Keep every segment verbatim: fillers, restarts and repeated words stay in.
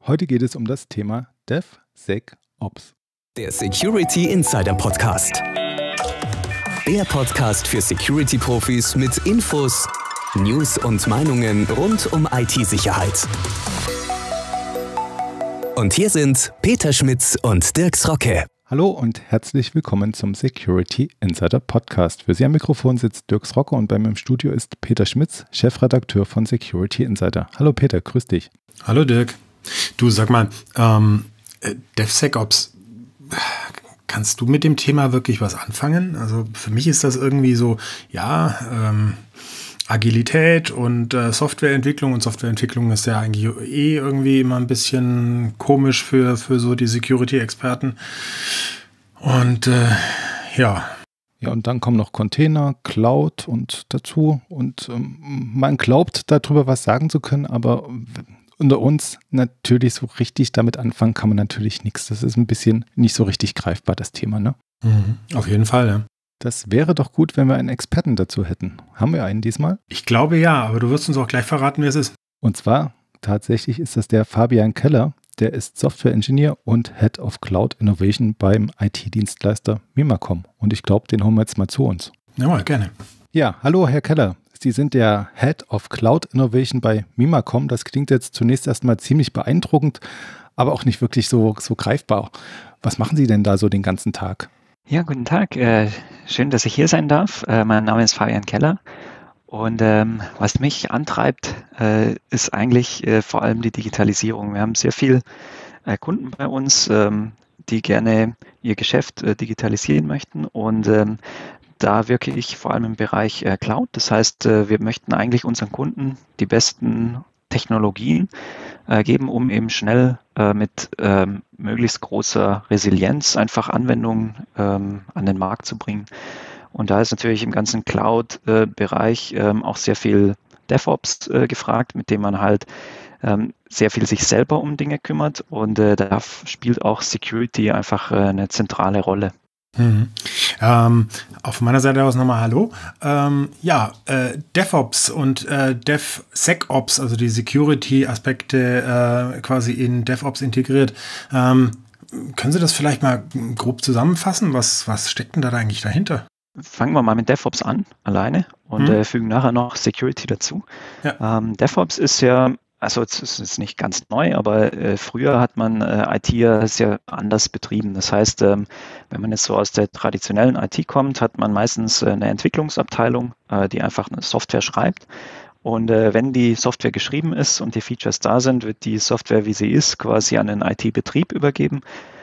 Heute geht es um das Thema DevSecOps. Der Security Insider Podcast. Der Podcast für Security-Profis mit Infos, News und Meinungen rund um I T-Sicherheit. Und hier sind Peter Schmitz und Dirks Rocke. Hallo und herzlich willkommen zum Security Insider Podcast. Für Sie am Mikrofon sitzt Dirks Rocke und bei mir im Studio ist Peter Schmitz, Chefredakteur von Security Insider. Hallo Peter, grüß dich. Hallo Dirk. Du, sag mal, ähm, DevSecOps, kannst du mit dem Thema wirklich was anfangen? Also für mich ist das irgendwie so, ja, ähm, Agilität und äh, Softwareentwicklung und Softwareentwicklung ist ja eigentlich eh irgendwie immer ein bisschen komisch für, für so die Security-Experten. Und äh, ja. Ja, und dann kommen noch Container, Cloud und dazu. Und ähm, man glaubt, darüber was sagen zu können, aber unter uns natürlich so richtig damit anfangen kann man natürlich nichts. Das ist ein bisschen nicht so richtig greifbar, das Thema, ne? Mhm, auf jeden Fall, ja. Das wäre doch gut, wenn wir einen Experten dazu hätten. Haben wir einen diesmal? Ich glaube ja, aber du wirst uns auch gleich verraten, wer es ist. Und zwar, tatsächlich ist das der Fabian Keller. Der ist Software-Engineer und Head of Cloud Innovation beim I T-Dienstleister Mimacom. Und ich glaube, den holen wir jetzt mal zu uns. Ja, mal gerne. Ja, hallo Herr Keller. Sie sind der Head of Cloud Innovation bei Mimacom. Das klingt jetzt zunächst erstmal ziemlich beeindruckend, aber auch nicht wirklich so, so greifbar. Was machen Sie denn da so den ganzen Tag? Ja, guten Tag. Äh, schön, dass ich hier sein darf. Äh, mein Name ist Fabian Keller. Und ähm, was mich antreibt, äh, ist eigentlich äh, vor allem die Digitalisierung. Wir haben sehr viele äh, Kunden bei uns, ähm, die gerne ihr Geschäft äh, digitalisieren möchten. Und ähm, da wirke ich vor allem im Bereich äh, Cloud. Das heißt, äh, wir möchten eigentlich unseren Kunden die besten Technologien äh, geben, um eben schnell äh, mit ähm, möglichst großer Resilienz einfach Anwendungen ähm, an den Markt zu bringen. Und da ist natürlich im ganzen Cloud-Bereich äh, ähm, auch sehr viel DevOps äh, gefragt, mit dem man halt ähm, sehr viel sich selber um Dinge kümmert. Und äh, da spielt auch Security einfach äh, eine zentrale Rolle. Mhm. Ähm, auf meiner Seite aus nochmal Hallo. Ähm, ja, äh, DevOps und äh, DevSecOps, also die Security-Aspekte äh, quasi in DevOps integriert. Ähm, können Sie das vielleicht mal grob zusammenfassen? Was, was steckt denn da eigentlich dahinter? Fangen wir mal mit DevOps an, alleine, und mhm. äh, fügen nachher noch Security dazu. Ja. Ähm, DevOps ist ja, also es ist nicht ganz neu, aber äh, früher hat man äh, I T ja sehr anders betrieben. Das heißt, ähm, wenn man jetzt so aus der traditionellen I T kommt, hat man meistens äh, eine Entwicklungsabteilung, äh, die einfach eine Software schreibt. Und äh, wenn die Software geschrieben ist und die Features da sind, wird die Software, wie sie ist, quasi an den I T-Betrieb übergeben.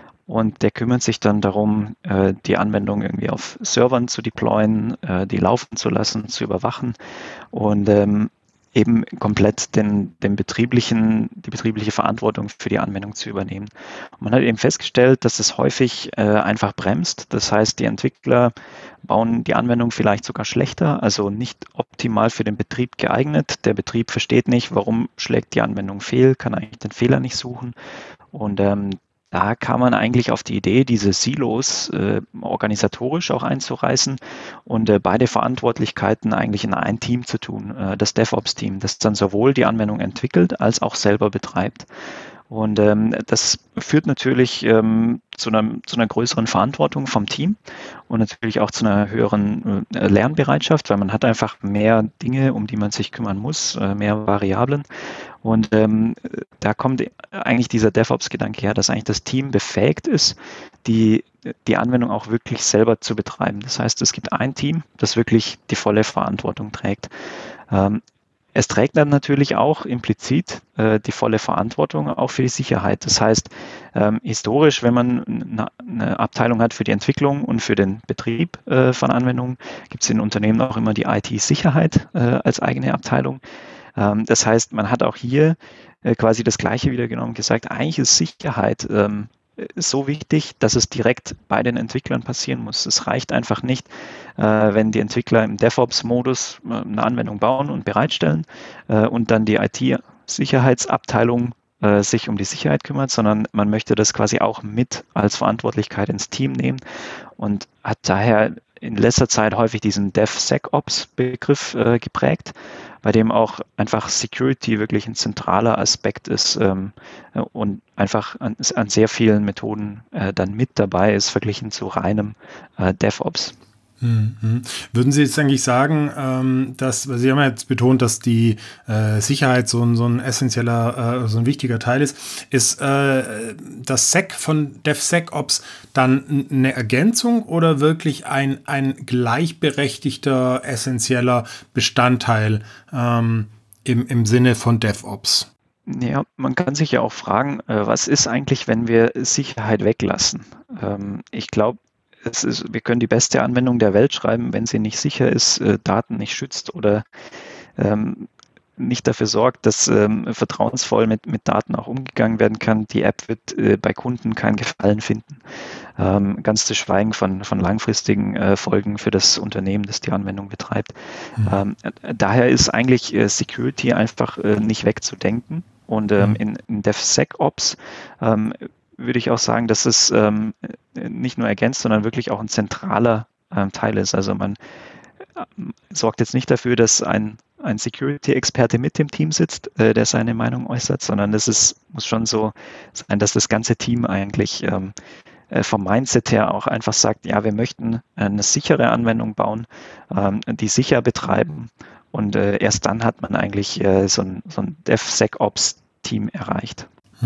Und der kümmert sich dann darum, äh, die Anwendung irgendwie auf Servern zu deployen, äh, die laufen zu lassen, zu überwachen und ähm, eben komplett den, den betrieblichen, die betriebliche Verantwortung für die Anwendung zu übernehmen. Und man hat eben festgestellt, dass es häufig äh, einfach bremst. Das heißt, die Entwickler bauen die Anwendung vielleicht sogar schlechter, also nicht optimal für den Betrieb geeignet. Der Betrieb versteht nicht, warum schlägt die Anwendung fehl, kann eigentlich den Fehler nicht suchen. Und ähm, da kam man eigentlich auf die Idee, diese Silos äh, organisatorisch auch einzureißen und äh, beide Verantwortlichkeiten eigentlich in ein Team zu tun, äh, das DevOps-Team, das dann sowohl die Anwendung entwickelt als auch selber betreibt. Und ähm, das führt natürlich ähm, zu, einer, zu einer größeren Verantwortung vom Team und natürlich auch zu einer höheren äh, Lernbereitschaft, weil man hat einfach mehr Dinge, um die man sich kümmern muss, äh, mehr Variablen. Und ähm, da kommt eigentlich dieser DevOps-Gedanke her, dass eigentlich das Team befähigt ist, die, die Anwendung auch wirklich selber zu betreiben. Das heißt, es gibt ein Team, das wirklich die volle Verantwortung trägt. Ähm, Es trägt dann natürlich auch implizit äh, die volle Verantwortung auch für die Sicherheit. Das heißt, ähm, historisch, wenn man eine, eine Abteilung hat für die Entwicklung und für den Betrieb äh, von Anwendungen, gibt es in Unternehmen auch immer die I T-Sicherheit äh, als eigene Abteilung. Ähm, das heißt, man hat auch hier äh, quasi das Gleiche wieder genommen, gesagt, eigentlich ist Sicherheit ähm, so wichtig, dass es direkt bei den Entwicklern passieren muss. Es reicht einfach nicht, äh, wenn die Entwickler im DevOps-Modus äh, eine Anwendung bauen und bereitstellen äh, und dann die I T-Sicherheitsabteilung äh, sich um die Sicherheit kümmert, sondern man möchte das quasi auch mit als Verantwortlichkeit ins Team nehmen und hat daher in letzter Zeit häufig diesen DevSecOps-Begriff äh, geprägt, bei dem auch einfach Security wirklich ein zentraler Aspekt ist ähm, und einfach an, an sehr vielen Methoden äh, dann mit dabei ist, verglichen zu reinem äh, DevOps. Mhm. Würden Sie jetzt eigentlich sagen, ähm, dass, weil Sie haben ja jetzt betont, dass die äh, Sicherheit so ein, so ein essentieller, äh, so ein wichtiger Teil ist, ist äh, das Sec von DevSecOps dann eine Ergänzung oder wirklich ein, ein gleichberechtigter, essentieller Bestandteil ähm, im, im Sinne von DevOps? Ja, man kann sich ja auch fragen, äh, was ist eigentlich, wenn wir Sicherheit weglassen? Ähm, ich glaube, Es ist, wir können die beste Anwendung der Welt schreiben, wenn sie nicht sicher ist, äh, Daten nicht schützt oder ähm, nicht dafür sorgt, dass ähm, vertrauensvoll mit, mit Daten auch umgegangen werden kann. Die App wird äh, bei Kunden keinen Gefallen finden. Ähm, ganz zu schweigen von, von langfristigen äh, Folgen für das Unternehmen, das die Anwendung betreibt. Mhm. Ähm, daher ist eigentlich äh, Security einfach äh, nicht wegzudenken. Und ähm, mhm. in, in DevSecOps ähm, würde ich auch sagen, dass es ähm, nicht nur ergänzt, sondern wirklich auch ein zentraler ähm, Teil ist. Also man äh, sorgt jetzt nicht dafür, dass ein, ein Security-Experte mit dem Team sitzt, äh, der seine Meinung äußert, sondern es ist, muss schon so sein, dass das ganze Team eigentlich ähm, äh, vom Mindset her auch einfach sagt, ja, wir möchten eine sichere Anwendung bauen, ähm, die sicher betreiben und äh, erst dann hat man eigentlich äh, so ein, so ein DevSecOps-Team erreicht.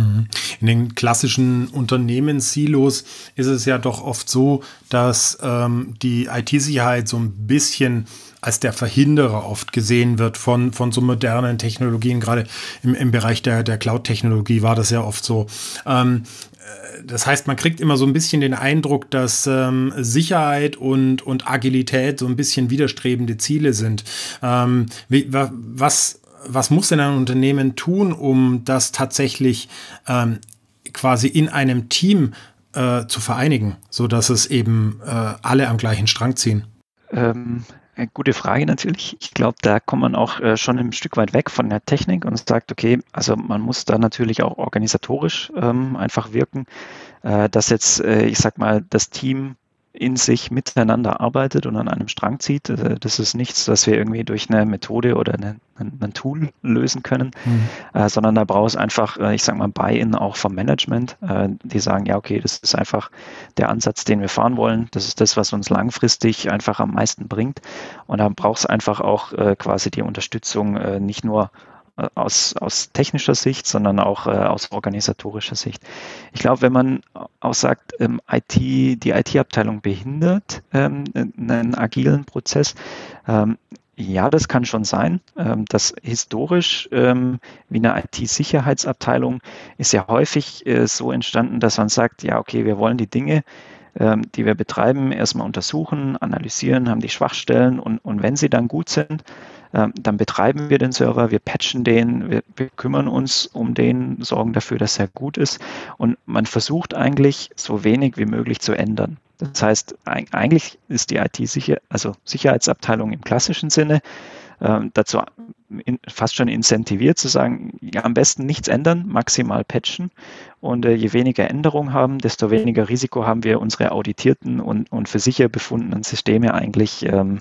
In den klassischen Unternehmenssilos ist es ja doch oft so, dass ähm, die I T-Sicherheit so ein bisschen als der Verhinderer oft gesehen wird von, von so modernen Technologien. Gerade im, im Bereich der, der Cloud-Technologie war das ja oft so. Ähm, das heißt, man kriegt immer so ein bisschen den Eindruck, dass ähm, Sicherheit und, und Agilität so ein bisschen widerstrebende Ziele sind. Ähm, wie, was Was muss denn ein Unternehmen tun, um das tatsächlich ähm, quasi in einem Team äh, zu vereinigen, sodass es eben äh, alle am gleichen Strang ziehen? Ähm, eine gute Frage natürlich. Ich glaube, da kommt man auch äh, schon ein Stück weit weg von der Technik und sagt, okay, also man muss da natürlich auch organisatorisch ähm, einfach wirken, äh, dass jetzt, äh, ich sag mal, das Team in sich miteinander arbeitet und an einem Strang zieht. Das ist nichts, was wir irgendwie durch eine Methode oder eine, ein Tool lösen können, mhm. äh, sondern da braucht es einfach, äh, ich sage mal, Buy-in auch vom Management, äh, die sagen, ja, okay, das ist einfach der Ansatz, den wir fahren wollen. Das ist das, was uns langfristig einfach am meisten bringt. Und da braucht es einfach auch äh, quasi die Unterstützung, äh, nicht nur Aus, aus technischer Sicht, sondern auch äh, aus organisatorischer Sicht. Ich glaube, wenn man auch sagt, ähm, I T, die I T-Abteilung behindert ähm, einen agilen Prozess, ähm, ja, das kann schon sein. Ähm, das historisch ähm, wie eine I T-Sicherheitsabteilung ist ja häufig äh, so entstanden, dass man sagt, ja, okay, wir wollen die Dinge, ähm, die wir betreiben, erstmal untersuchen, analysieren, haben die Schwachstellen und, und wenn sie dann gut sind, dann betreiben wir den Server, wir patchen den, wir, wir kümmern uns um den, sorgen dafür, dass er gut ist und man versucht eigentlich so wenig wie möglich zu ändern. Das heißt, eigentlich ist die I T sicher, also Sicherheitsabteilung im klassischen Sinne äh, dazu in, fast schon incentiviert zu sagen, ja, am besten nichts ändern, maximal patchen und äh, je weniger Änderungen haben, desto weniger Risiko haben wir, unsere auditierten und, und für sicher befundenen Systeme eigentlich ähm,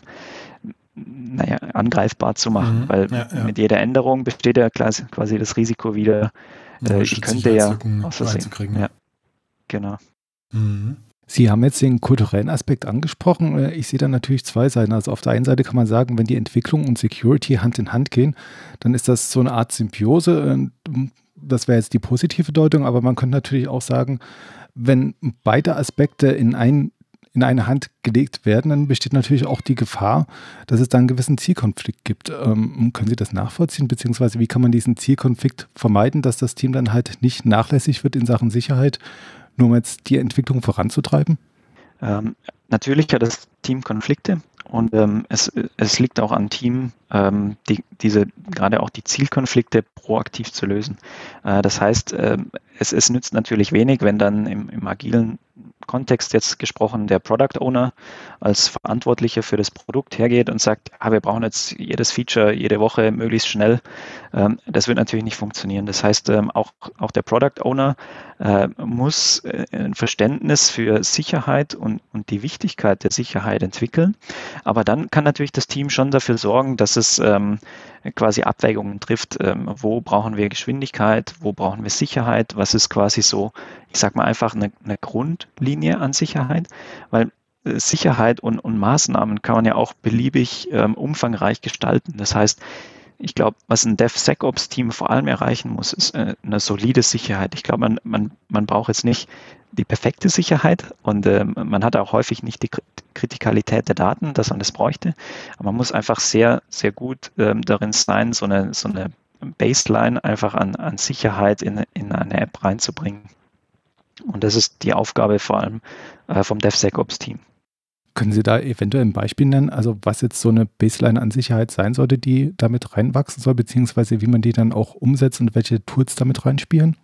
naja, angreifbar zu machen, mhm, weil ja, ja. mit jeder Änderung besteht ja quasi das Risiko wieder, äh, ich könnte ja aus Versehen. Ja, genau. Mhm. Sie haben jetzt den kulturellen Aspekt angesprochen. Ich sehe da natürlich zwei Seiten. Also auf der einen Seite kann man sagen, wenn die Entwicklung und Security Hand in Hand gehen, dann ist das so eine Art Symbiose. Das wäre jetzt die positive Deutung, aber man könnte natürlich auch sagen, wenn beide Aspekte in ein in eine Hand gelegt werden, dann besteht natürlich auch die Gefahr, dass es da einen gewissen Zielkonflikt gibt. Ähm, können Sie das nachvollziehen, beziehungsweise wie kann man diesen Zielkonflikt vermeiden, dass das Team dann halt nicht nachlässig wird in Sachen Sicherheit, nur um jetzt die Entwicklung voranzutreiben? Ähm, natürlich hat das Team Konflikte und ähm, es, es liegt auch am Team, ähm, die, diese, gerade auch die Zielkonflikte proaktiv zu lösen. Äh, das heißt, äh, es, es nützt natürlich wenig, wenn dann im, im agilen Kontext jetzt gesprochen der Product Owner als Verantwortlicher für das Produkt hergeht und sagt, ah, wir brauchen jetzt jedes Feature jede Woche möglichst schnell. Ähm, das wird natürlich nicht funktionieren. Das heißt, ähm, auch, auch der Product Owner äh, muss äh, ein Verständnis für Sicherheit und, und die Wichtigkeit der Sicherheit entwickeln. Aber dann kann natürlich das Team schon dafür sorgen, dass es ähm, quasi Abwägungen trifft. Ähm, wo brauchen wir Geschwindigkeit? Wo brauchen wir Sicherheit? Was ist quasi so, ich sag mal einfach eine, eine Grundlinie an Sicherheit? Weil äh, Sicherheit und, und Maßnahmen kann man ja auch beliebig ähm, umfangreich gestalten. Das heißt, ich glaube, was ein DevSecOps-Team vor allem erreichen muss, ist äh, eine solide Sicherheit. Ich glaube, man, man, man braucht jetzt nicht die perfekte Sicherheit und äh, man hat auch häufig nicht die Kritikalität der Daten, dass man das bräuchte. Aber man muss einfach sehr, sehr gut ähm, darin sein, so eine, so eine Baseline einfach an, an Sicherheit in, in eine App reinzubringen. Und das ist die Aufgabe vor allem äh, vom DevSecOps-Team. Können Sie da eventuell ein Beispiel nennen, also was jetzt so eine Baseline an Sicherheit sein sollte, die damit reinwachsen soll, beziehungsweise wie man die dann auch umsetzt und welche Tools damit reinspielen?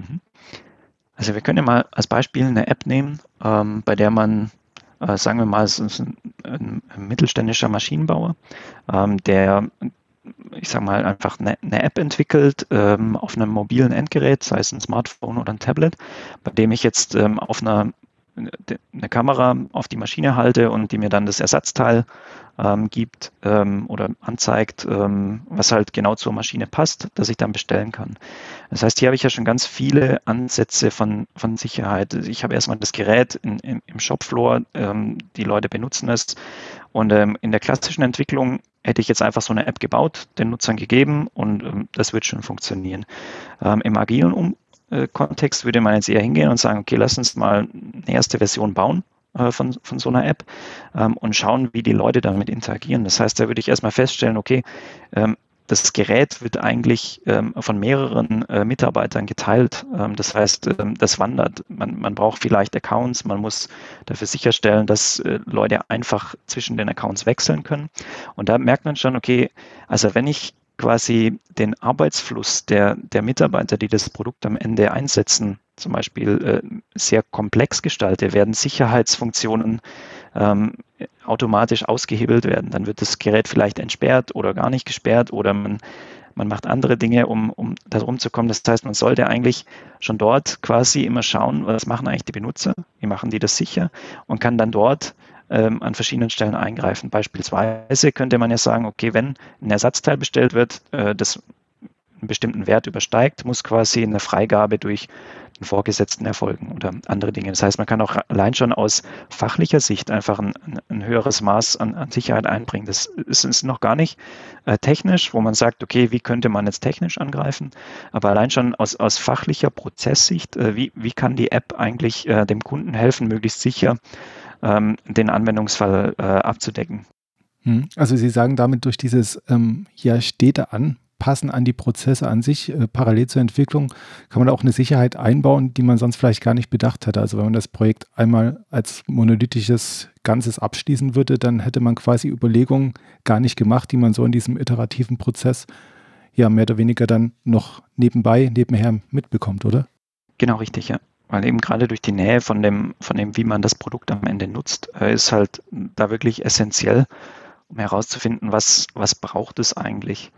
Also wir können ja mal als Beispiel eine App nehmen, ähm, bei der man, äh, sagen wir mal, es ist ein, ein, ein mittelständischer Maschinenbauer, ähm, der, ich sage mal, einfach eine, eine App entwickelt ähm, auf einem mobilen Endgerät, sei es ein Smartphone oder ein Tablet, bei dem ich jetzt ähm, auf einer eine Kamera auf die Maschine halte und die mir dann das Ersatzteil ähm, gibt ähm, oder anzeigt, ähm, was halt genau zur Maschine passt, dass ich dann bestellen kann. Das heißt, hier habe ich ja schon ganz viele Ansätze von, von Sicherheit. Ich habe erstmal das Gerät in, in, im Shopfloor, ähm, die Leute benutzen es und ähm, in der klassischen Entwicklung hätte ich jetzt einfach so eine App gebaut, den Nutzern gegeben und ähm, das wird schon funktionieren. Ähm, im agilen um Kontext würde man jetzt eher hingehen und sagen, okay, lass uns mal eine erste Version bauen äh, von, von so einer App ähm, und schauen, wie die Leute damit interagieren. Das heißt, da würde ich erstmal feststellen, okay, ähm, das Gerät wird eigentlich ähm, von mehreren äh, Mitarbeitern geteilt. Ähm, das heißt, ähm, das wandert. Man, man braucht vielleicht Accounts, man muss dafür sicherstellen, dass äh, Leute einfach zwischen den Accounts wechseln können. Und da merkt man schon, okay, also wenn ich quasi den Arbeitsfluss der, der Mitarbeiter, die das Produkt am Ende einsetzen, zum Beispiel äh, sehr komplex gestalte, werden Sicherheitsfunktionen ähm, automatisch ausgehebelt werden. Dann wird das Gerät vielleicht entsperrt oder gar nicht gesperrt oder man, man macht andere Dinge, um, um da rumzukommen. Das heißt, man sollte eigentlich schon dort quasi immer schauen, was machen eigentlich die Benutzer, wie machen die das sicher und kann dann dort ähm, an verschiedenen Stellen eingreifen. Beispielsweise könnte man ja sagen, okay, wenn ein Ersatzteil bestellt wird, äh, das einen bestimmten Wert übersteigt, muss quasi eine Freigabe durch den Vorgesetzten erfolgen oder andere Dinge. Das heißt, man kann auch allein schon aus fachlicher Sicht einfach ein, ein höheres Maß an, an Sicherheit einbringen. Das ist, ist noch gar nicht äh, technisch, wo man sagt, okay, wie könnte man jetzt technisch angreifen? Aber allein schon aus, aus fachlicher Prozesssicht, äh, wie, wie kann die App eigentlich äh, dem Kunden helfen, möglichst sicher ähm, den Anwendungsfall äh, abzudecken? Also Sie sagen damit, durch dieses ähm, ja, stete an, passen an die Prozesse an sich, äh, parallel zur Entwicklung, kann man auch eine Sicherheit einbauen, die man sonst vielleicht gar nicht bedacht hätte. Also wenn man das Projekt einmal als monolithisches Ganzes abschließen würde, dann hätte man quasi Überlegungen gar nicht gemacht, die man so in diesem iterativen Prozess ja mehr oder weniger dann noch nebenbei, nebenher mitbekommt, oder? Genau, richtig, ja. Weil eben gerade durch die Nähe von dem, von dem, wie man das Produkt am Ende nutzt, äh, ist halt da wirklich essentiell, um herauszufinden, was, was braucht es eigentlich.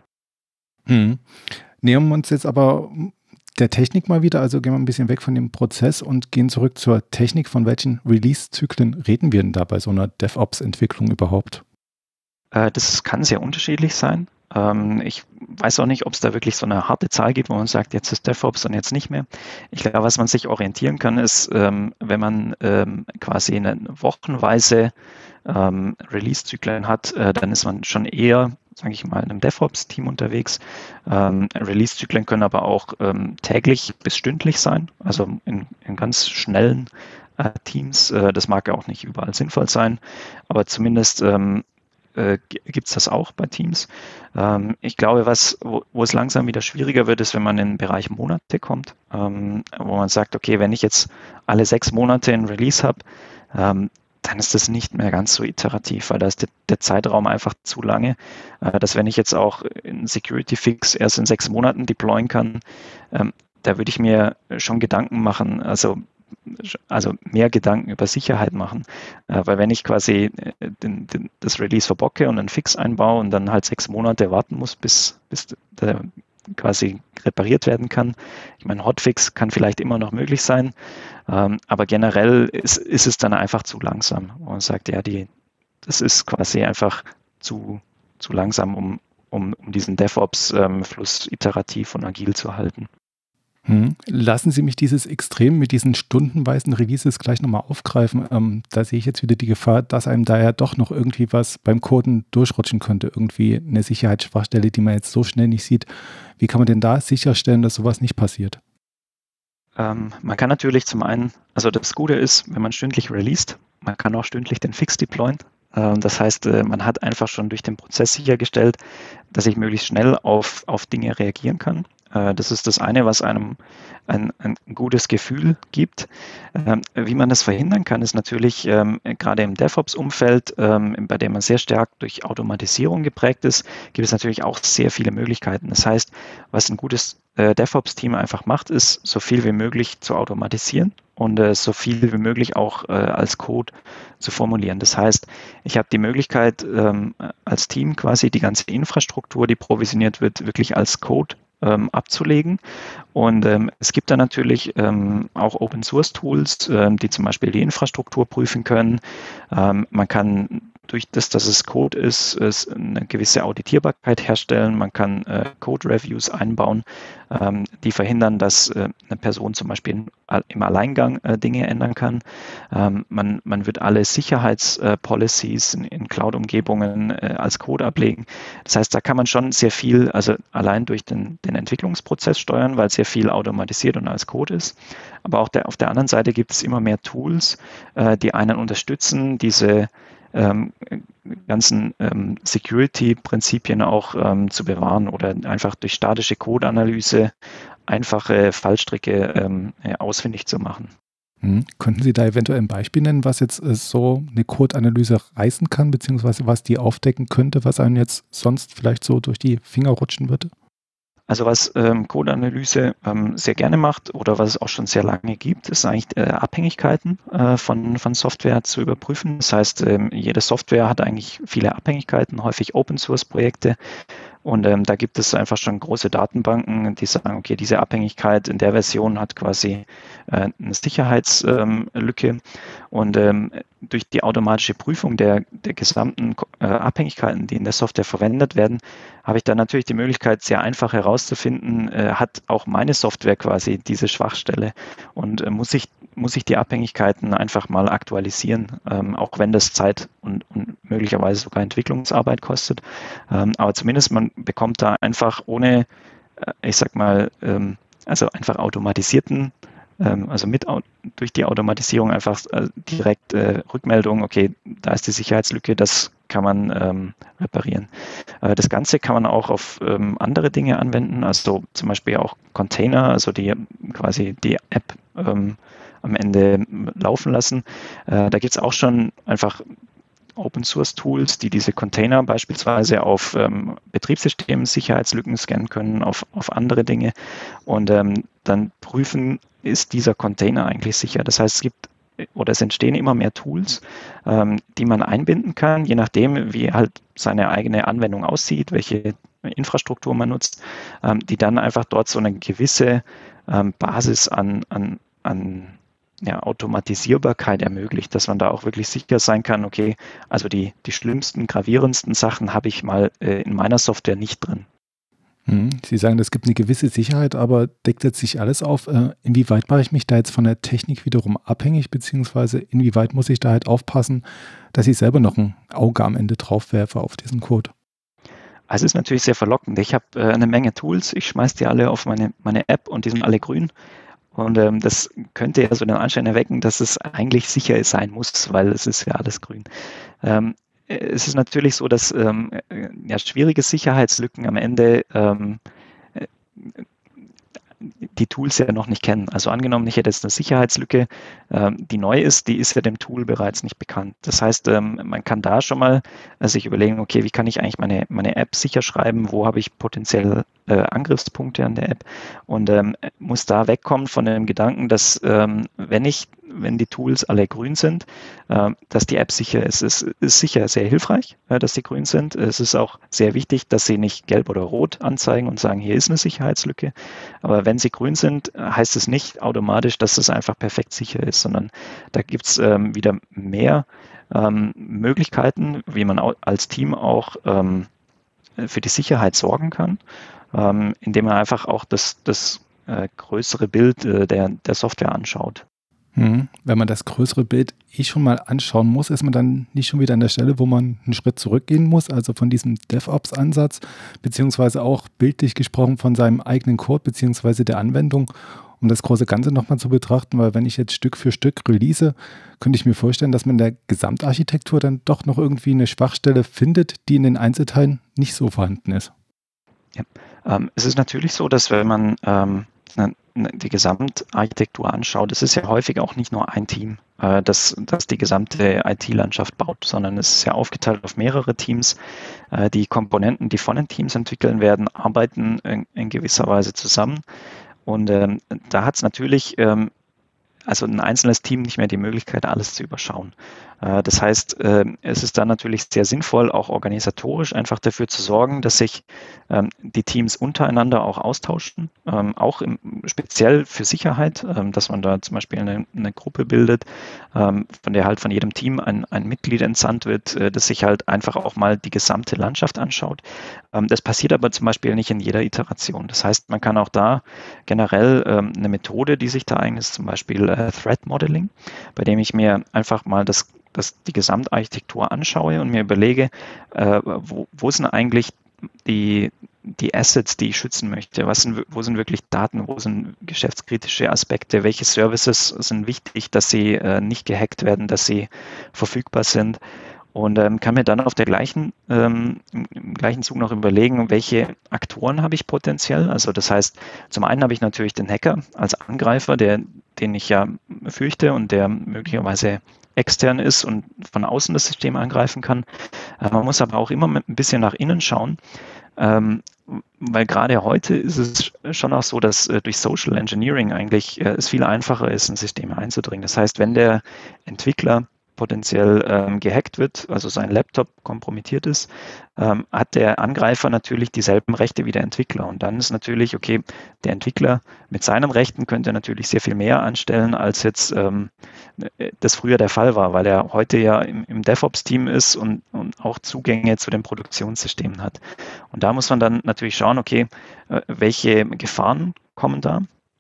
Hm. Nähern wir uns jetzt aber der Technik mal wieder, also gehen wir ein bisschen weg von dem Prozess und gehen zurück zur Technik. Von welchen Release-Zyklen reden wir denn da bei so einer DevOps-Entwicklung überhaupt? Äh, das kann sehr unterschiedlich sein. Ähm, ich weiß auch nicht, ob es da wirklich so eine harte Zahl gibt, wo man sagt, jetzt ist DevOps und jetzt nicht mehr. Ich glaube, was man sich orientieren kann, ist, ähm, wenn man ähm, quasi eine wochenweise ähm, Release-Zyklen hat, äh, dann ist man schon eher, sage ich mal, in einem DevOps-Team unterwegs. Ähm, Release-Zyklen können aber auch ähm, täglich bis stündlich sein, also in, in ganz schnellen äh, Teams. Äh, das mag ja auch nicht überall sinnvoll sein, aber zumindest ähm, äh, gibt es das auch bei Teams. Ähm, ich glaube, was, wo, wo es langsam wieder schwieriger wird, ist, wenn man in den Bereich Monate kommt, ähm, wo man sagt, okay, wenn ich jetzt alle sechs Monate einen Release habe, ähm, dann ist das nicht mehr ganz so iterativ, weil da ist der, der Zeitraum einfach zu lange, äh, dass wenn ich jetzt auch einen Security Fix erst in sechs Monaten deployen kann, ähm, da würde ich mir schon Gedanken machen, also, also mehr Gedanken über Sicherheit machen, äh, weil wenn ich quasi den, den, das Release verbocke und einen Fix einbaue und dann halt sechs Monate warten muss, bis, bis der quasi repariert werden kann. Ich meine, Hotfix kann vielleicht immer noch möglich sein, ähm, aber generell ist, ist es dann einfach zu langsam. Und man sagt, ja, die, das ist quasi einfach zu, zu langsam, um, um, um diesen DevOps-Fluss ähm, iterativ und agil zu halten. Hm. Lassen Sie mich dieses Extrem mit diesen stundenweisen Releases gleich nochmal aufgreifen. Ähm, da sehe ich jetzt wieder die Gefahr, dass einem da ja doch noch irgendwie was beim Coden durchrutschen könnte. Irgendwie eine Sicherheitsschwachstelle, die man jetzt so schnell nicht sieht. Wie kann man denn da sicherstellen, dass sowas nicht passiert? Ähm, man kann natürlich zum einen, also das Gute ist, wenn man stündlich released, man kann auch stündlich den Fix deployen. Ähm, das heißt, äh, man hat einfach schon durch den Prozess sichergestellt, dass ich möglichst schnell auf, auf Dinge reagieren kann. Das ist das eine, was einem ein, ein gutes Gefühl gibt. Ähm, wie man das verhindern kann, ist natürlich ähm, gerade im DevOps-Umfeld, ähm, bei dem man sehr stark durch Automatisierung geprägt ist, gibt es natürlich auch sehr viele Möglichkeiten. Das heißt, was ein gutes äh, DevOps-Team einfach macht, ist, so viel wie möglich zu automatisieren und äh, so viel wie möglich auch äh, als Code zu formulieren. Das heißt, ich habe die Möglichkeit, ähm, als Team quasi die ganze Infrastruktur, die provisioniert wird, wirklich als Code abzulegen. Und ähm, es gibt da natürlich ähm, auch Open-Source-Tools, ähm, die zum Beispiel die Infrastruktur prüfen können. Ähm, man kann durch das, dass es Code ist, ist eine gewisse Auditierbarkeit herstellen. Man kann äh, Code-Reviews einbauen, ähm, die verhindern, dass äh, eine Person zum Beispiel im Alleingang äh, Dinge ändern kann. Ähm, man, man wird alle Sicherheitspolicies äh, in, in Cloud-Umgebungen äh, als Code ablegen. Das heißt, da kann man schon sehr viel, also allein durch den, den Entwicklungsprozess steuern, weil sehr viel automatisiert und als Code ist. Aber auch der, auf der anderen Seite gibt es immer mehr Tools, äh, die einen unterstützen, diese Ähm, ganzen ähm, Security-Prinzipien auch ähm, zu bewahren oder einfach durch statische Code-Analyse einfache Fallstricke ähm, ausfindig zu machen. Hm. Könnten Sie da eventuell ein Beispiel nennen, was jetzt äh, so eine Code-Analyse reißen kann, beziehungsweise was die aufdecken könnte, was einem jetzt sonst vielleicht so durch die Finger rutschen würde? Also was ähm, Code-Analyse ähm, sehr gerne macht oder was es auch schon sehr lange gibt, ist eigentlich äh, Abhängigkeiten äh, von, von Software zu überprüfen. Das heißt, ähm, jede Software hat eigentlich viele Abhängigkeiten, häufig Open-Source-Projekte. Und ähm, da gibt es einfach schon große Datenbanken, die sagen, okay, diese Abhängigkeit in der Version hat quasi äh, eine Sicherheitslücke. Ähm, und ähm, durch die automatische Prüfung der, der gesamten äh, Abhängigkeiten, die in der Software verwendet werden, habe ich dann natürlich die Möglichkeit, sehr einfach herauszufinden, äh, hat auch meine Software quasi diese Schwachstelle und äh, muss ich muss ich die Abhängigkeiten einfach mal aktualisieren, ähm, auch wenn das Zeit und, und möglicherweise sogar Entwicklungsarbeit kostet. Ähm, aber zumindest man bekommt da einfach ohne, äh, ich sag mal, ähm, also einfach automatisierten, ähm, also mit durch die Automatisierung einfach äh, direkt äh, Rückmeldung, okay, da ist die Sicherheitslücke, das kann man ähm, reparieren. Äh, das Ganze kann man auch auf ähm, andere Dinge anwenden, also zum Beispiel auch Container, also die quasi die App ähm, am Ende laufen lassen. Äh, da gibt es auch schon einfach Open-Source-Tools, die diese Container beispielsweise auf ähm, Betriebssystemen Sicherheitslücken scannen können, auf, auf andere Dinge und ähm, dann prüfen, ist dieser Container eigentlich sicher. Das heißt, es gibt oder es entstehen immer mehr Tools, ähm, die man einbinden kann, je nachdem, wie halt seine eigene Anwendung aussieht, welche Infrastruktur man nutzt, ähm, die dann einfach dort so eine gewisse ähm, Basis an, an, an ja, Automatisierbarkeit ermöglicht, dass man da auch wirklich sicher sein kann, okay, also die, die schlimmsten, gravierendsten Sachen habe ich mal äh, in meiner Software nicht drin. Sie sagen, es gibt eine gewisse Sicherheit, aber deckt jetzt sich alles auf. Äh, inwieweit mache ich mich da jetzt von der Technik wiederum abhängig, beziehungsweise inwieweit muss ich da halt aufpassen, dass ich selber noch ein Auge am Ende drauf werfe auf diesen Code? Also es ist natürlich sehr verlockend. Ich habe äh, eine Menge Tools, ich schmeiße die alle auf meine, meine App und die sind alle grün. Und ähm, das könnte ja so den Anschein erwecken, dass es eigentlich sicher sein muss, weil es ist ja alles grün. Ähm, es ist natürlich so, dass ähm, ja, schwierige Sicherheitslücken am Ende ähm, die Tools ja noch nicht kennen. Also angenommen, ich hätte jetzt eine Sicherheitslücke, ähm, die neu ist, die ist ja dem Tool bereits nicht bekannt. Das heißt, ähm, man kann da schon mal äh, sich überlegen, okay, wie kann ich eigentlich meine, meine App sicher schreiben, wo habe ich potenziell äh, Angriffspunkte an der App und ähm, muss da wegkommen von dem Gedanken, dass ähm, wenn ich wenn die Tools alle grün sind, äh, dass die App sicher ist. Es ist sicher sehr hilfreich, äh, dass die grün sind. Es ist auch sehr wichtig, dass sie nicht gelb oder rot anzeigen und sagen, hier ist eine Sicherheitslücke. Aber wenn sie grün sind, heißt es nicht automatisch, dass es einfach perfekt sicher ist, sondern da gibt es ähm, wieder mehr ähm, Möglichkeiten, wie man als Team auch ähm, für die Sicherheit sorgen kann, ähm, indem man einfach auch das, das äh, größere Bild äh, der, der Software anschaut. Hm. Wenn man das größere Bild eh schon mal anschauen muss, ist man dann nicht schon wieder an der Stelle, wo man einen Schritt zurückgehen muss, also von diesem DevOps-Ansatz, beziehungsweise auch bildlich gesprochen von seinem eigenen Code, beziehungsweise der Anwendung, um das große Ganze nochmal zu betrachten, weil wenn ich jetzt Stück für Stück release, könnte ich mir vorstellen, dass man in der Gesamtarchitektur dann doch noch irgendwie eine Schwachstelle findet, die in den Einzelteilen nicht so vorhanden ist. Ja. Ähm, es ist natürlich so, dass wenn man ähm, die Gesamtarchitektur anschaut, es ist ja häufig auch nicht nur ein Team, äh, das, das die gesamte I T-Landschaft baut, sondern es ist ja aufgeteilt auf mehrere Teams. Äh, die Komponenten, die von den Teams entwickeln werden, arbeiten in, in gewisser Weise zusammen. Und ähm, da hat es natürlich, ähm, also ein einzelnes Team nicht mehr die Möglichkeit, alles zu überschauen. Äh, das heißt, äh, es ist dann natürlich sehr sinnvoll, auch organisatorisch einfach dafür zu sorgen, dass sich ähm, die Teams untereinander auch austauschen, ähm, auch im, speziell für Sicherheit, ähm, dass man da zum Beispiel eine, eine Gruppe bildet, ähm, von der halt von jedem Team ein, ein Mitglied entsandt wird, äh, das sich halt einfach auch mal die gesamte Landschaft anschaut. Ähm, das passiert aber zum Beispiel nicht in jeder Iteration. Das heißt, man kann auch da generell ähm, eine Methode, die sich da eignet, ist zum Beispiel äh, Threat Modeling, bei dem ich mir einfach mal das dass die Gesamtarchitektur anschaue und mir überlege, äh, wo, wo sind eigentlich die, die Assets, die ich schützen möchte? Was sind, wo sind wirklich Daten? Wo sind geschäftskritische Aspekte? Welche Services sind wichtig, dass sie äh, nicht gehackt werden, dass sie verfügbar sind? Und ähm, kann mir dann auf der gleichen, ähm, im gleichen Zug noch überlegen, welche Aktoren habe ich potenziell. Also das heißt, zum einen habe ich natürlich den Hacker als Angreifer, der, den ich ja fürchte und der möglicherweise extern ist und von außen das System angreifen kann. Äh, man muss aber auch immer ein bisschen nach innen schauen, ähm, weil gerade heute ist es schon auch so, dass äh, durch Social Engineering eigentlich äh, es viel einfacher ist, in Systeme einzudringen. Das heißt, wenn der Entwickler potenziell ähm, gehackt wird, also sein Laptop kompromittiert ist, ähm, hat der Angreifer natürlich dieselben Rechte wie der Entwickler. Und dann ist natürlich, okay, der Entwickler mit seinen Rechten könnte natürlich sehr viel mehr anstellen, als jetzt ähm, das früher der Fall war, weil er heute ja im, im DevOps-Team ist und, und auch Zugänge zu den Produktionssystemen hat. Und da muss man dann natürlich schauen, okay, äh, welche Gefahren kommen da?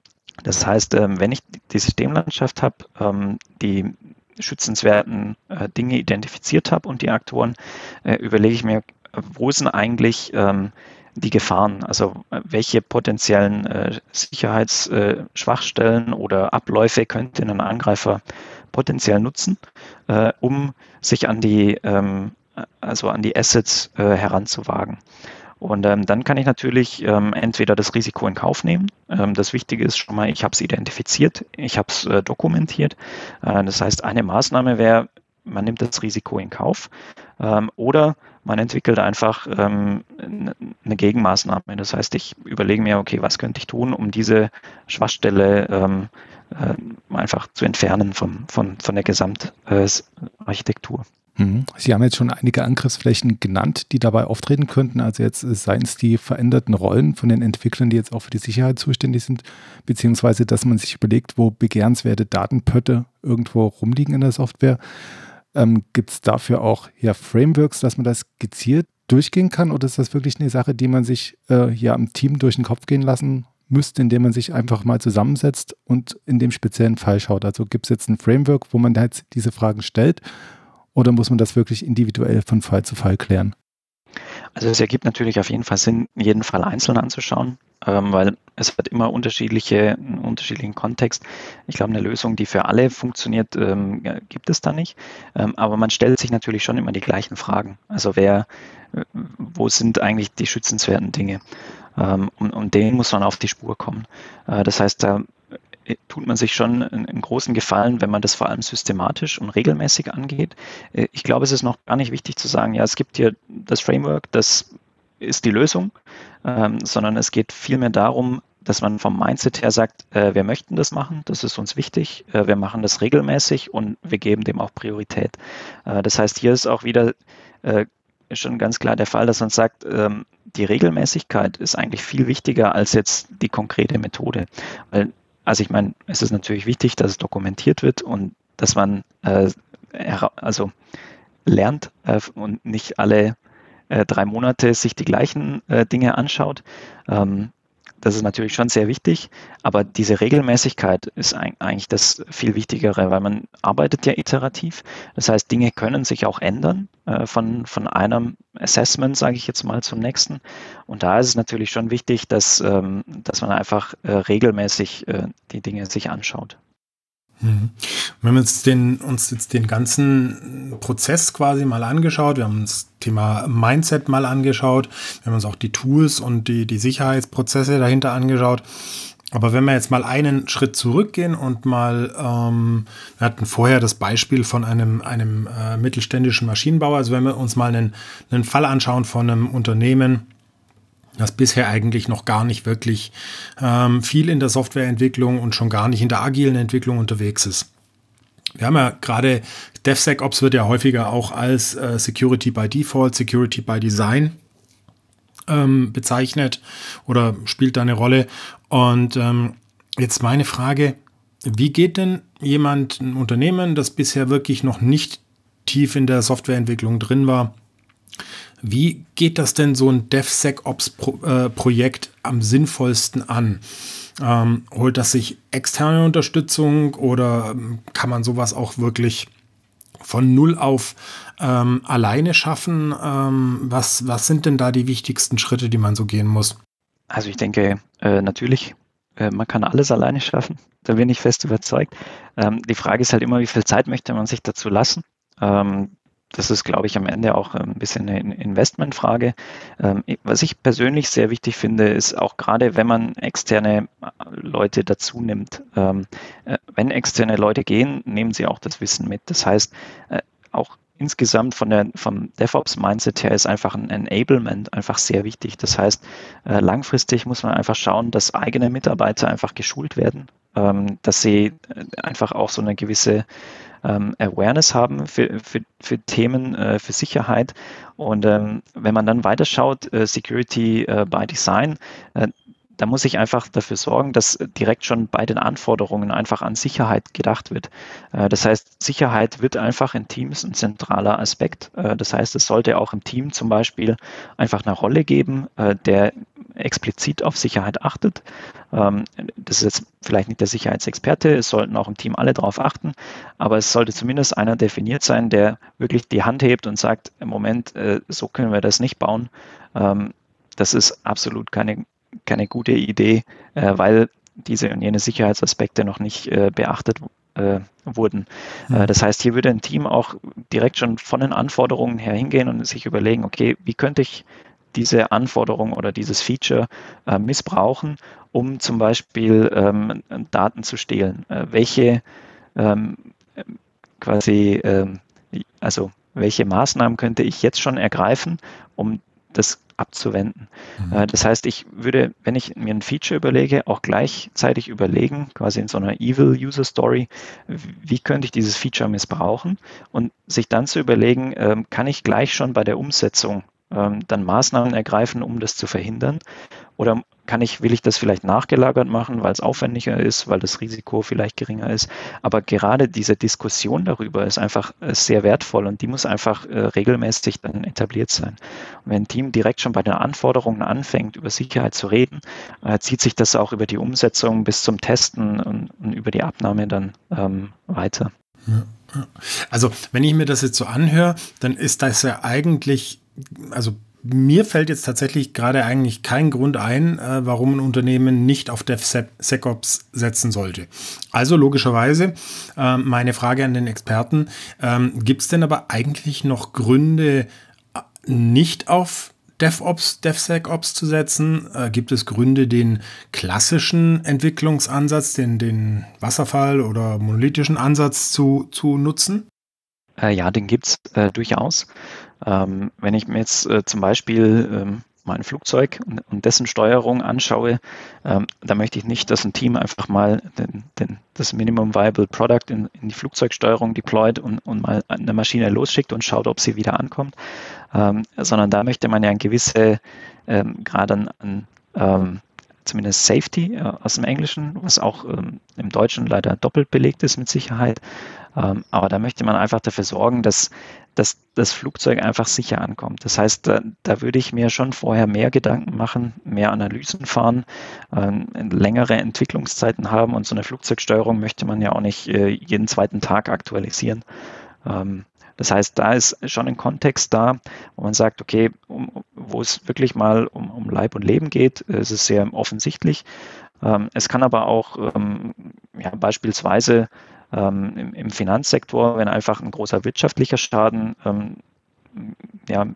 Das heißt, ähm, wenn ich die Systemlandschaft habe, ähm, die schützenswerten äh, Dinge identifiziert habe und die Aktoren, äh, überlege ich mir, wo sind eigentlich ähm, die Gefahren, also äh, welche potenziellen äh, Sicherheitsschwachstellen äh, oder Abläufe könnte ein Angreifer potenziell nutzen, äh, um sich an die, ähm, also an die Assets äh, heranzuwagen. Und ähm, dann kann ich natürlich ähm, entweder das Risiko in Kauf nehmen. Ähm, das Wichtige ist schon mal, ich habe es identifiziert, ich habe es äh, dokumentiert. Äh, das heißt, eine Maßnahme wäre, man nimmt das Risiko in Kauf ähm, oder man entwickelt einfach ähm, eine Gegenmaßnahme. Das heißt, ich überlege mir, okay, was könnte ich tun, um diese Schwachstelle ähm, äh, einfach zu entfernen vom, von, von der Gesamtarchitektur. Sie haben jetzt schon einige Angriffsflächen genannt, die dabei auftreten könnten. Also jetzt seien es die veränderten Rollen von den Entwicklern, die jetzt auch für die Sicherheit zuständig sind, beziehungsweise dass man sich überlegt, wo begehrenswerte Datenpötte irgendwo rumliegen in der Software. Ähm, gibt es dafür auch ja, Frameworks, dass man das gezielt durchgehen kann? Oder ist das wirklich eine Sache, die man sich äh, ja im Team durch den Kopf gehen lassen müsste, indem man sich einfach mal zusammensetzt und in dem speziellen Fall schaut? Also gibt es jetzt ein Framework, wo man halt diese Fragen stellt? Oder muss man das wirklich individuell von Fall zu Fall klären? Also es ergibt natürlich auf jeden Fall Sinn, jeden Fall einzeln anzuschauen, ähm, weil es hat immer unterschiedliche, einen unterschiedlichen Kontext. Ich glaube, eine Lösung, die für alle funktioniert, ähm, gibt es da nicht. Ähm, aber man stellt sich natürlich schon immer die gleichen Fragen. Also wer, wo sind eigentlich die schützenswerten Dinge? Ähm, und, und denen muss man auf die Spur kommen. Äh, das heißt, da tut man sich schon einen großen Gefallen, wenn man das vor allem systematisch und regelmäßig angeht. Ich glaube, es ist noch gar nicht wichtig zu sagen, ja, es gibt hier das Framework, das ist die Lösung, ähm, sondern es geht vielmehr darum, dass man vom Mindset her sagt, äh, wir möchten das machen, das ist uns wichtig, äh, wir machen das regelmäßig und wir geben dem auch Priorität. Äh, das heißt, hier ist auch wieder äh, schon ganz klar der Fall, dass man sagt, ähm, die Regelmäßigkeit ist eigentlich viel wichtiger als jetzt die konkrete Methode. Weil, also ich meine, es ist natürlich wichtig, dass es dokumentiert wird und dass man äh, also lernt äh, und nicht alle äh, drei Monate sich die gleichen äh, Dinge anschaut. Ähm, das ist natürlich schon sehr wichtig, aber diese Regelmäßigkeit ist eigentlich das viel Wichtigere, weil man arbeitet ja iterativ. Das heißt, Dinge können sich auch ändern äh, von, von einem Assessment, sage ich jetzt mal, zum nächsten. Und da ist es natürlich schon wichtig, dass, ähm, dass man einfach äh, regelmäßig äh, die Dinge sich anschaut. Wenn wir uns, den, uns jetzt den ganzen Prozess quasi mal angeschaut, wir haben uns das Thema Mindset mal angeschaut, wir haben uns auch die Tools und die, die Sicherheitsprozesse dahinter angeschaut. Aber wenn wir jetzt mal einen Schritt zurückgehen und mal, ähm, wir hatten vorher das Beispiel von einem, einem äh, mittelständischen Maschinenbauer, also wenn wir uns mal einen, einen Fall anschauen von einem Unternehmen, das bisher eigentlich noch gar nicht wirklich ähm, viel in der Softwareentwicklung und schon gar nicht in der agilen Entwicklung unterwegs ist. Wir haben ja gerade, DevSecOps wird ja häufiger auch als äh, Security by Default, Security by Design ähm, bezeichnet oder spielt da eine Rolle. Und ähm, jetzt meine Frage, wie geht denn jemand, ein Unternehmen, das bisher wirklich noch nicht tief in der Softwareentwicklung drin war, wie geht das denn so ein DevSecOps-Projekt am sinnvollsten an? Ähm, holt das sich externe Unterstützung oder kann man sowas auch wirklich von null auf ähm, alleine schaffen? Ähm, was, was sind denn da die wichtigsten Schritte, die man so gehen muss? Also ich denke, äh, natürlich, äh, man kann alles alleine schaffen. Da bin ich fest überzeugt. Ähm, die Frage ist halt immer, wie viel Zeit möchte man sich dazu lassen? Ähm, Das ist, glaube ich, am Ende auch ein bisschen eine Investmentfrage. Was ich persönlich sehr wichtig finde, ist auch gerade, wenn man externe Leute dazu nimmt. Wenn externe Leute gehen, nehmen sie auch das Wissen mit. Das heißt, auch insgesamt von der, vom DevOps-Mindset her ist einfach ein Enablement einfach sehr wichtig. Das heißt, langfristig muss man einfach schauen, dass eigene Mitarbeiter einfach geschult werden, dass sie einfach auch so eine gewisse Ähm, Awareness haben für, für, für Themen, äh, für Sicherheit. Und ähm, wenn man dann weiterschaut, äh, Security äh, by Design, äh, da muss ich einfach dafür sorgen, dass direkt schon bei den Anforderungen einfach an Sicherheit gedacht wird. Äh, das heißt, Sicherheit wird einfach in Teams ein zentraler Aspekt. Äh, das heißt, es sollte auch im Team zum Beispiel einfach eine Rolle geben, äh, der explizit auf Sicherheit achtet. Ähm, das ist jetzt vielleicht nicht der Sicherheitsexperte, es sollten auch im Team alle darauf achten, aber es sollte zumindest einer definiert sein, der wirklich die Hand hebt und sagt, im Moment, äh, so können wir das nicht bauen. Ähm, das ist absolut keine, keine gute Idee, äh, weil diese und jene Sicherheitsaspekte noch nicht äh, beachtet äh, wurden. Mhm. Äh, das heißt, hier würde ein Team auch direkt schon von den Anforderungen her hingehen und sich überlegen, okay, wie könnte ich diese Anforderung oder dieses Feature äh, missbrauchen, um zum Beispiel ähm, Daten zu stehlen. Äh, welche ähm, quasi, ähm, also welche Maßnahmen könnte ich jetzt schon ergreifen, um das abzuwenden? Mhm. Äh, das heißt, ich würde, wenn ich mir ein Feature überlege, auch gleichzeitig überlegen, quasi in so einer Evil User Story, wie könnte ich dieses Feature missbrauchen und sich dann zu überlegen, äh, kann ich gleich schon bei der Umsetzung dann Maßnahmen ergreifen, um das zu verhindern? Oder kann ich, will ich das vielleicht nachgelagert machen, weil es aufwendiger ist, weil das Risiko vielleicht geringer ist? Aber gerade diese Diskussion darüber ist einfach sehr wertvoll und die muss einfach äh, regelmäßig dann etabliert sein. Und wenn ein Team direkt schon bei den Anforderungen anfängt, über Sicherheit zu reden, äh, zieht sich das auch über die Umsetzung bis zum Testen und, und über die Abnahme dann ähm, weiter. Also wenn ich mir das jetzt so anhöre, dann ist das ja eigentlich, also mir fällt jetzt tatsächlich gerade eigentlich kein Grund ein, äh, warum ein Unternehmen nicht auf DevSecOps setzen sollte. Also logischerweise äh, meine Frage an den Experten, ähm, gibt es denn aber eigentlich noch Gründe, nicht auf DevOps, DevSecOps zu setzen? Äh, gibt es Gründe, den klassischen Entwicklungsansatz, den, den Wasserfall- oder monolithischen Ansatz zu, zu nutzen? Äh, ja, den gibt es äh, durchaus. Ähm, wenn ich mir jetzt äh, zum Beispiel ähm, mein Flugzeug und, und dessen Steuerung anschaue, ähm, da möchte ich nicht, dass ein Team einfach mal den, den, das Minimum Viable Product in, in die Flugzeugsteuerung deployt und, und mal eine Maschine losschickt und schaut, ob sie wieder ankommt, ähm, sondern da möchte man ja ein gewisse ähm, Grad an, an ähm, zumindest Safety äh, aus dem Englischen, was auch ähm, im Deutschen leider doppelt belegt ist mit Sicherheit. Ähm, aber da möchte man einfach dafür sorgen, dass, dass das Flugzeug einfach sicher ankommt. Das heißt, da, da würde ich mir schon vorher mehr Gedanken machen, mehr Analysen fahren, ähm, längere Entwicklungszeiten haben und so eine Flugzeugsteuerung möchte man ja auch nicht äh, jeden zweiten Tag aktualisieren. Ähm, Das heißt, da ist schon ein Kontext da, wo man sagt, okay, um, wo es wirklich mal um, um Leib und Leben geht, ist es sehr offensichtlich. Ähm, es kann aber auch ähm, ja, beispielsweise ähm, im, im Finanzsektor, wenn einfach ein großer wirtschaftlicher Schaden ähm, ja,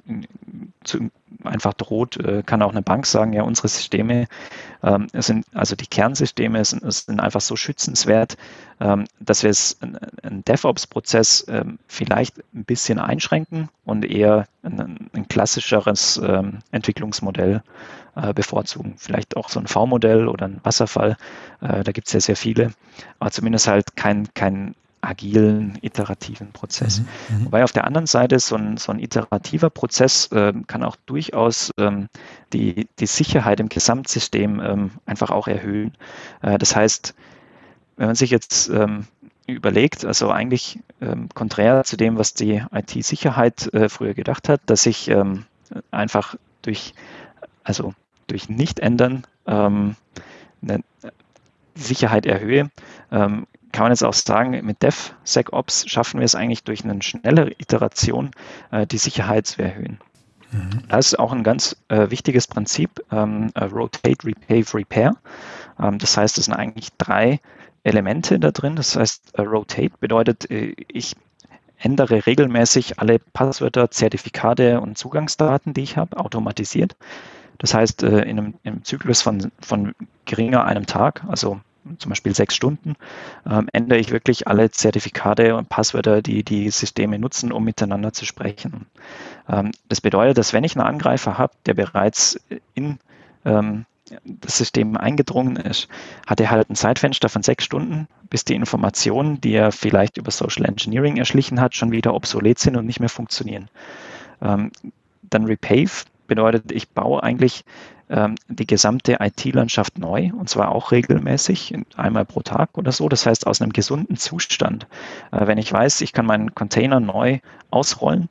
zu, einfach droht, äh, kann auch eine Bank sagen, ja, unsere Systeme ähm, sind, also die Kernsysteme sind, sind einfach so schützenswert, ähm, dass wir es einen DevOps-Prozess ähm, vielleicht ein bisschen einschränken und eher ein, ein klassischeres ähm, Entwicklungsmodell äh, bevorzugen. Vielleicht auch so ein V-Modell oder ein Wasserfall, äh, da gibt es ja sehr viele, aber zumindest halt kein, kein agilen, iterativen Prozess. Mhm, Wobei auf der anderen Seite so ein, so ein iterativer Prozess äh, kann auch durchaus ähm, die, die Sicherheit im Gesamtsystem ähm, einfach auch erhöhen. Äh, das heißt, wenn man sich jetzt ähm, überlegt, also eigentlich ähm, konträr zu dem, was die I T-Sicherheit äh, früher gedacht hat, dass ich ähm, einfach durch, also durch Nicht-Ändern ähm, eine Sicherheit erhöhe, ähm, kann man jetzt auch sagen, mit DevSecOps schaffen wir es eigentlich durch eine schnellere Iteration, äh, die Sicherheit zu erhöhen. Mhm. Das ist auch ein ganz äh, wichtiges Prinzip, ähm, äh, Rotate, Repave, Repair. Ähm, das heißt, es sind eigentlich drei Elemente da drin. Das heißt, äh, Rotate bedeutet, äh, ich ändere regelmäßig alle Passwörter, Zertifikate und Zugangsdaten, die ich habe, automatisiert. Das heißt, äh, in, einem, in einem Zyklus von, von geringer einem Tag, also zum Beispiel sechs Stunden, ähm, ändere ich wirklich alle Zertifikate und Passwörter, die die Systeme nutzen, um miteinander zu sprechen. Ähm, das bedeutet, dass wenn ich einen Angreifer habe, der bereits in ähm, das System eingedrungen ist, hat er halt ein Zeitfenster von sechs Stunden, bis die Informationen, die er vielleicht über Social Engineering erschlichen hat, schon wieder obsolet sind und nicht mehr funktionieren. Ähm, dann Repave bedeutet, ich baue eigentlich die gesamte I T-Landschaft neu und zwar auch regelmäßig, einmal pro Tag oder so. Das heißt, aus einem gesunden Zustand. Wenn ich weiß, ich kann meinen Container neu ausrollen,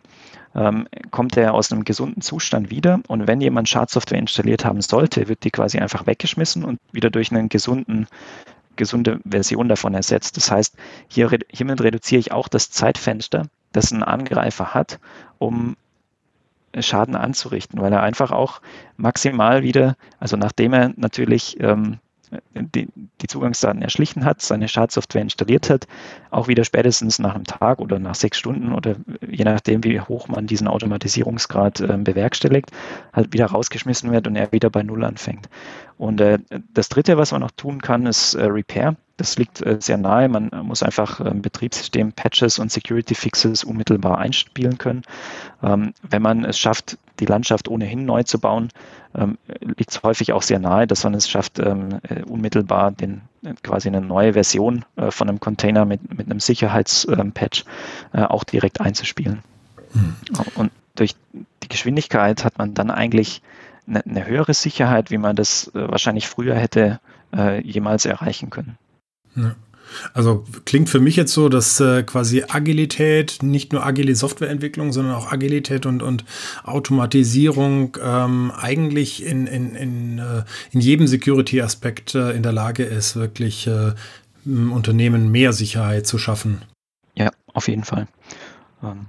kommt er aus einem gesunden Zustand wieder und wenn jemand Schadsoftware installiert haben sollte, wird die quasi einfach weggeschmissen und wieder durch eine gesunden, gesunde Version davon ersetzt. Das heißt, hier, hiermit reduziere ich auch das Zeitfenster, das ein Angreifer hat, um Schaden anzurichten, weil er einfach auch maximal wieder, also nachdem er natürlich ähm, die, die Zugangsdaten erschlichen hat, seine Schadsoftware installiert hat, auch wieder spätestens nach einem Tag oder nach sechs Stunden oder je nachdem, wie hoch man diesen Automatisierungsgrad äh, bewerkstelligt, halt wieder rausgeschmissen wird und er wieder bei Null anfängt. Und äh, das Dritte, was man noch tun kann, ist äh, Repair. Das liegt äh, sehr nahe. Man muss einfach ähm, Betriebssystem, Patches und Security Fixes unmittelbar einspielen können. Ähm, wenn man es schafft, die Landschaft ohnehin neu zu bauen, ähm, liegt es häufig auch sehr nahe, dass man es schafft, ähm, äh, unmittelbar den, äh, quasi eine neue Version äh, von einem Container mit, mit einem Sicherheitspatch äh, auch direkt einzuspielen. Mhm. Und durch die Geschwindigkeit hat man dann eigentlich eine, eine höhere Sicherheit, wie man das äh, wahrscheinlich früher hätte äh, jemals erreichen können. Ja. Also klingt für mich jetzt so, dass äh, quasi Agilität, nicht nur agile Softwareentwicklung, sondern auch Agilität und, und Automatisierung ähm, eigentlich in, in, in, äh, in jedem Security-Aspekt äh, in der Lage ist, wirklich äh, im Unternehmen mehr Sicherheit zu schaffen. Ja, auf jeden Fall. Ähm,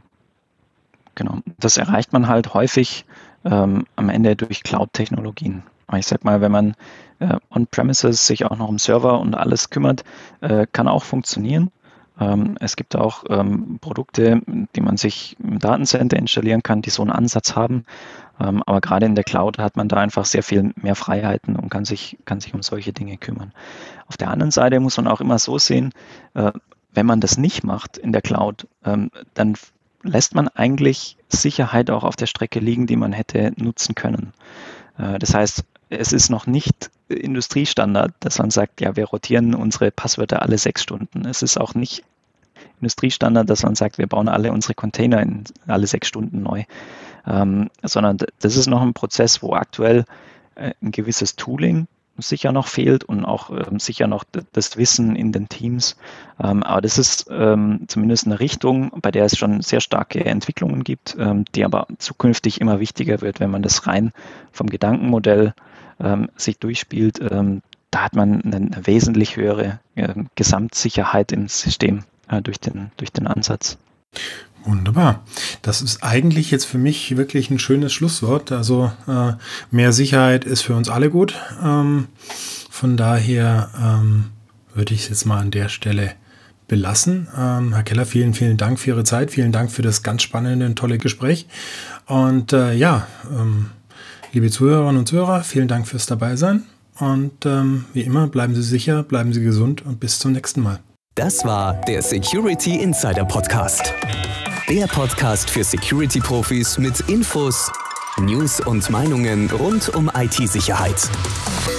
genau. Das erreicht man halt häufig ähm, am Ende durch Cloud-Technologien. Ich sag mal, wenn man äh, on-premises sich auch noch um Server und alles kümmert, äh, kann auch funktionieren. Ähm, es gibt auch ähm, Produkte, die man sich im Datencenter installieren kann, die so einen Ansatz haben. Ähm, aber gerade in der Cloud hat man da einfach sehr viel mehr Freiheiten und kann sich, kann sich um solche Dinge kümmern. Auf der anderen Seite muss man auch immer so sehen, äh, wenn man das nicht macht in der Cloud, ähm, dann lässt man eigentlich Sicherheit auch auf der Strecke liegen, die man hätte nutzen können. Das heißt, es ist noch nicht Industriestandard, dass man sagt, ja, wir rotieren unsere Passwörter alle sechs Stunden. Es ist auch nicht Industriestandard, dass man sagt, wir bauen alle unsere Container in alle sechs Stunden neu. Ähm, sondern das ist noch ein Prozess, wo aktuell äh, ein gewisses Tooling sicher noch fehlt und auch ähm, sicher noch d- das Wissen in den Teams. Ähm, aber das ist ähm, zumindest eine Richtung, bei der es schon sehr starke Entwicklungen gibt, ähm, die aber zukünftig immer wichtiger wird, wenn man das rein vom Gedankenmodell ähm, sich durchspielt. Ähm, da hat man eine, eine wesentlich höhere äh, Gesamtsicherheit im System äh, durch den, durch den Ansatz. Wunderbar. Das ist eigentlich jetzt für mich wirklich ein schönes Schlusswort. Also äh, mehr Sicherheit ist für uns alle gut. Ähm, von daher ähm, würde ich es jetzt mal an der Stelle belassen. Ähm, Herr Keller, vielen, vielen Dank für Ihre Zeit. Vielen Dank für das ganz spannende und tolle Gespräch. Und äh, ja, ähm, liebe Zuhörerinnen und Zuhörer, vielen Dank fürs Dabeisein. Und ähm, wie immer, bleiben Sie sicher, bleiben Sie gesund und bis zum nächsten Mal. Das war der Security Insider Podcast. Der Podcast für Security-Profis mit Infos, News und Meinungen rund um I T-Sicherheit.